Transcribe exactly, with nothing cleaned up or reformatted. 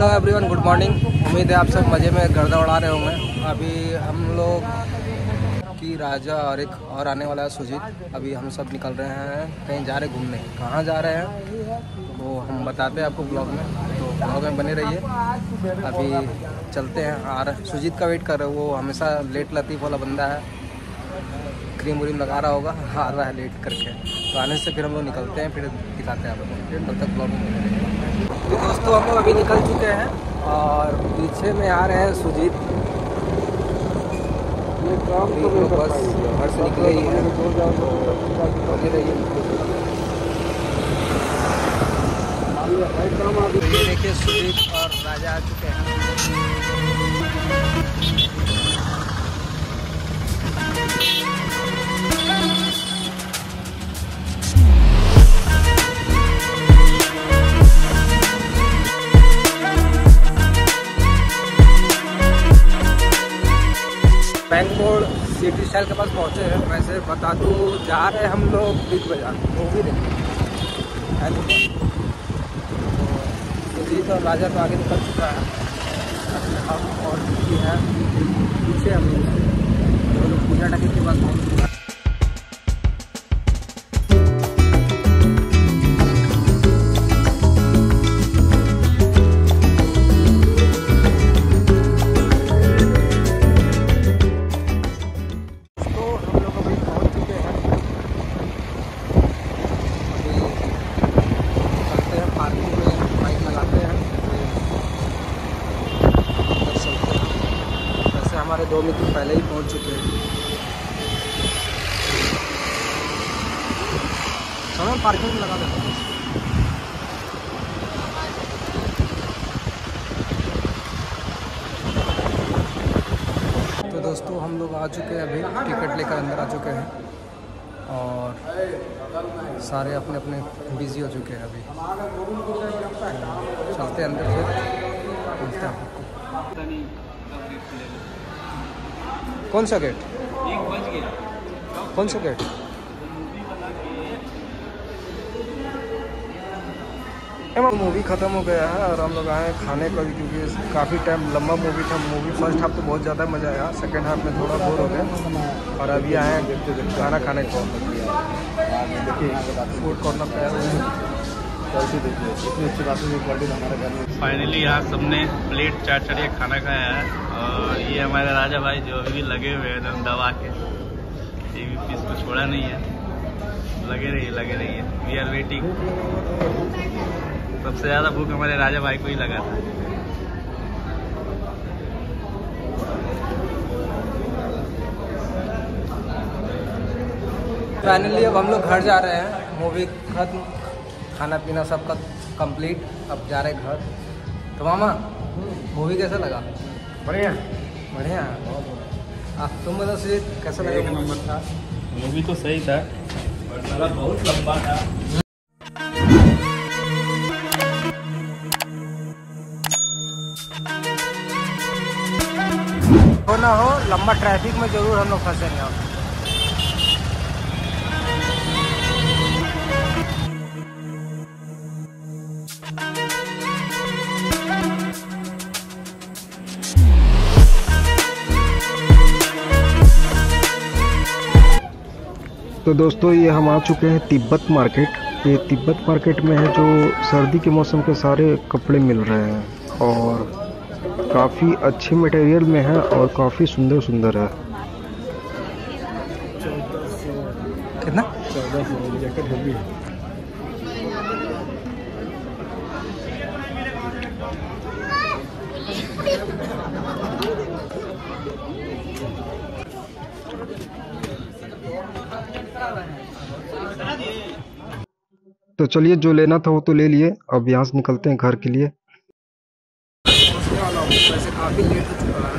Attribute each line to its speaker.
Speaker 1: Hello everyone, good morning. उम्मीद है आप सब मज़े में गर्दा उड़ा रहे होंगे। अभी हम लोग की राजा और एक और आने वाला है सुजीत। अभी हम सब निकल रहे हैं, कहीं जा रहे घूमने। कहाँ जा रहे हैं वो हम बताते हैं आपको ब्लॉग में, तो ब्लॉग में बने रहिए। अभी चलते हैं। और सुजीत का वेट कर रहे हो, वो हमेशा लेट लतीफ़ वाला बंदा है, क्रीम व्रीम लगा रहा होगा, आ रहा है लेट करके। तो आने से फिर हम लोग निकलते हैं, फिर दिखाते हैं आपको। तब तक ब्लॉग में बने रहिए। तो दोस्तों हम लोग अभी निकल चुके हैं और पीछे में आ रहे हैं सुजीत। तो बस घर से निकले ही हैं, लगे रहिए। ये देखिए सुजीत और राजा आ चुके हैं। बैंक मोड़ सिटी स्टाइल के पास पहुँचे हैं। वैसे बता दूँ, जा रहे हैं हम लोग बिग बाजार मूवी देखने। सुजीत और राजा तो आगे निकल चुका है, हम और भी है पीछे। हम लोग पूजा टकी के पास पहुँच चुका है। हमारे दो मित्र पहले ही पहुंच चुके हैं। समय पार्किंग में लगा देते हैं। तो दोस्तों हम लोग आ चुके हैं, अभी टिकट लेकर अंदर आ चुके हैं और सारे अपने अपने बिजी हो चुके हैं। अभी चलते हैं अंदर, फिर मिलते हैं। कौन सा गेट? एक बज गया। कौन सा गेट? मूवी ख़त्म हो गया है और हम लोग आए खाने को भी, क्योंकि काफ़ी टाइम लंबा मूवी था। मूवी फर्स्ट हाफ तो बहुत ज़्यादा मज़ा आया, सेकंड हाफ में थोड़ा बोर हो गया और अभी आए हैं खाना खाने को। फूड कॉर्नर पे आए।
Speaker 2: फाइनली यहाँ सबने प्लेट चार चढ़िए खाना खाया है और ये हमारे राजा भाई जो अभी भी लगे हुए हैं एकदम दबा के, ये भी पीस को छोड़ा नहीं है। लगे रहिए लगे रहिए, वी आर वेटिंग। सबसे ज़्यादा भूख हमारे राजा भाई को ही लगा था।
Speaker 1: फाइनली अब हम लोग घर जा रहे हैं। मूवी खत्म, खाना पीना सबका कंप्लीट, अब जा रहे घर। तो मामा, मूवी कैसा लगा?
Speaker 3: बढ़िया
Speaker 1: बढ़िया। आप तुम बताओ सुजीत, कैसा लगा?
Speaker 3: एक नंबर था। मूवी तो सही था, बट बहुत लंबा था।
Speaker 1: हो ना हो, लंबा ट्रैफिक में जरूर हम लोग फंसेंगे। आप
Speaker 4: तो दोस्तों ये हम आ चुके हैं तिब्बत मार्केट। ये तिब्बत मार्केट में है जो सर्दी के मौसम के सारे कपड़े मिल रहे हैं और काफ़ी अच्छे मटेरियल में है और काफ़ी सुंदर सुंदर है।
Speaker 1: कितना?
Speaker 4: चौदह सौ जैकेट हेवी है। तो चलिए, जो लेना था वो तो ले लिए। अब यहाँ से निकलते हैं घर के लिए।
Speaker 1: वैसे काफ़ी लेट हो चुका है।